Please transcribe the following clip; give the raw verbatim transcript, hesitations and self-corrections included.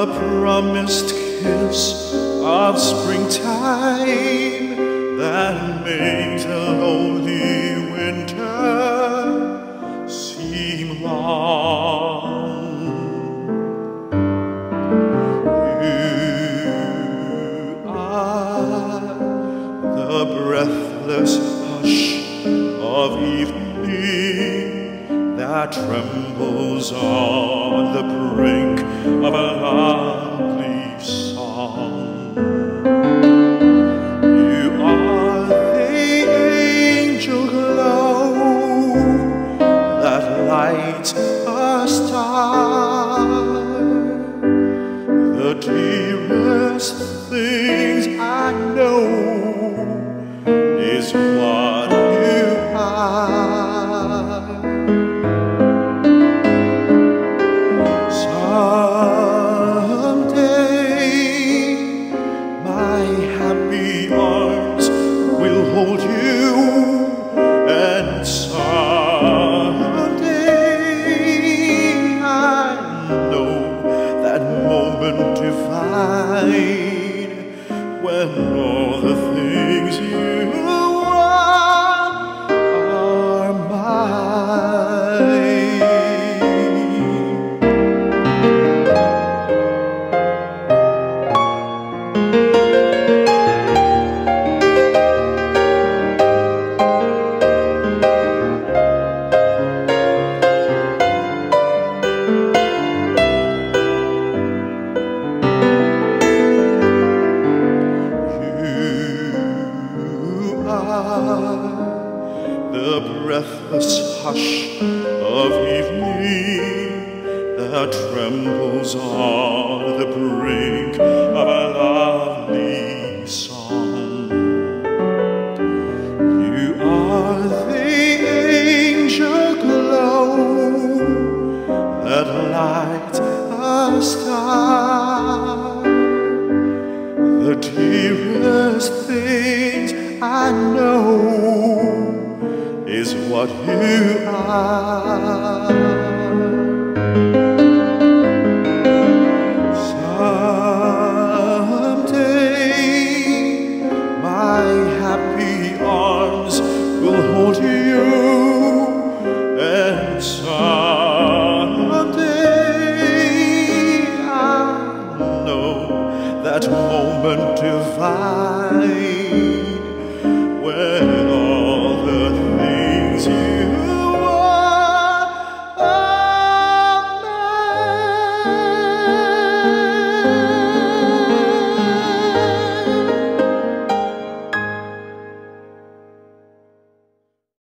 the promised kiss of springtime that makes a lonely winter seem long. You are the breathless hush of evening that trembles on the brink of a lovely song. You are the angel glow that lights a star. The dearest things I know is what you are. Hold you, and someday I know that moment divine when all the things you want are mine. The breathless hush of evening that trembles on the brink of a lovely song. You are the angel glow that lights a star. The dearest things I know is what you are. Someday my happy arms will hold you, and someday I know that moment divine